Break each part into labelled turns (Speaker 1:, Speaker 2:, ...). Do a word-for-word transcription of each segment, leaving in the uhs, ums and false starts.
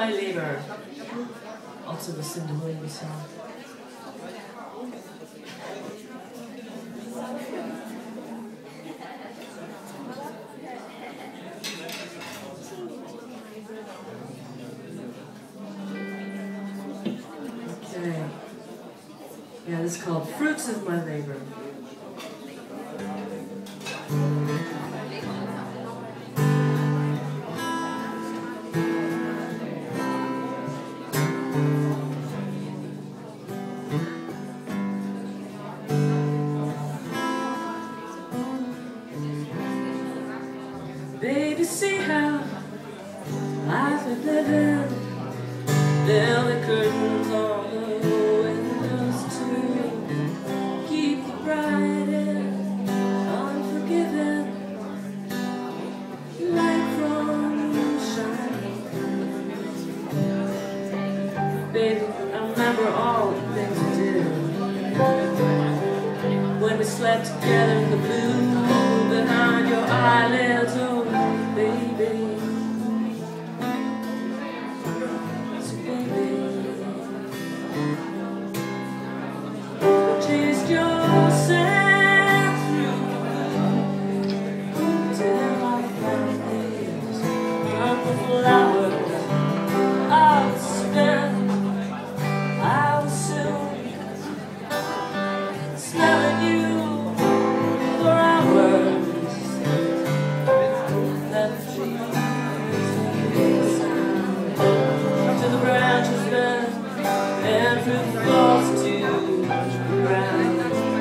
Speaker 1: My Labor, also the Cindy Williams song. Okay. Yeah, this is called Fruits of My Labor. Baby, see how life is living. Down the curtains on the windows too. Keep the bright and unforgiving light from shining. Baby, I remember all the things we did when we slept together in the blue behind your eyelids. Oh, baby. So baby, chased yourself through till I found these purple flowers. I was spent, I was soon smelling you for hours. To the branches bend and fruit falls to the ground.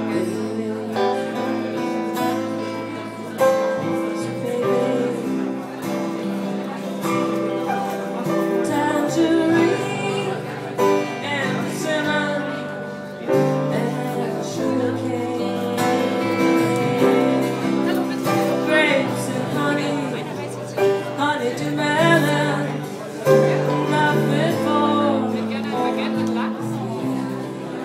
Speaker 1: Tangerine and persimmon and sugar cane, grapes and honey, honey to melon.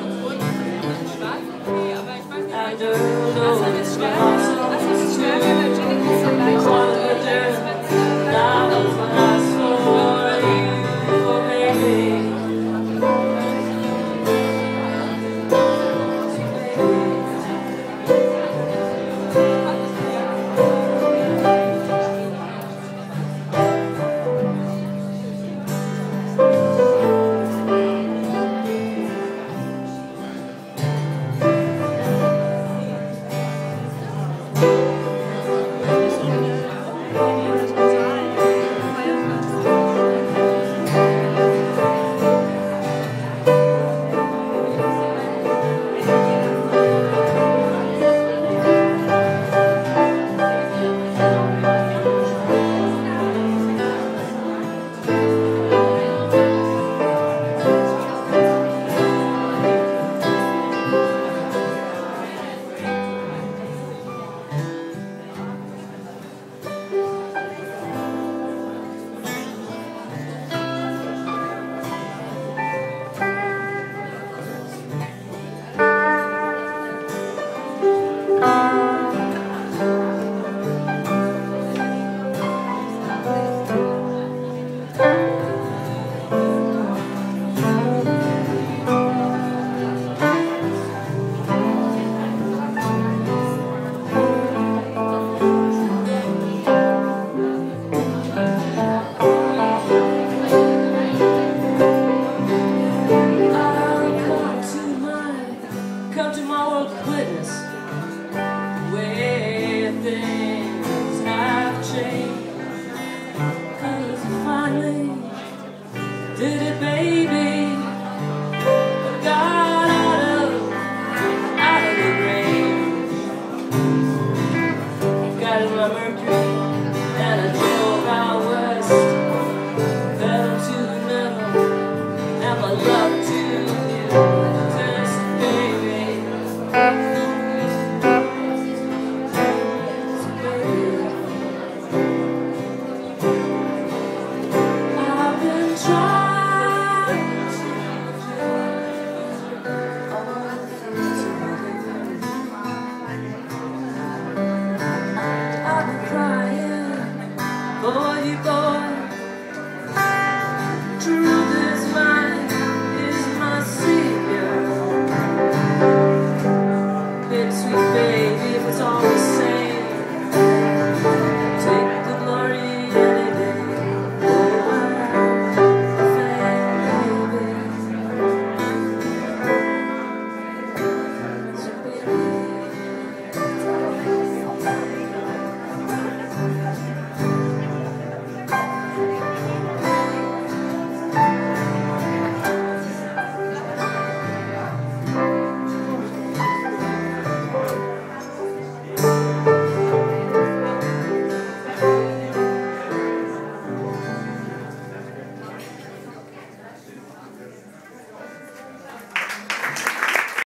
Speaker 1: true.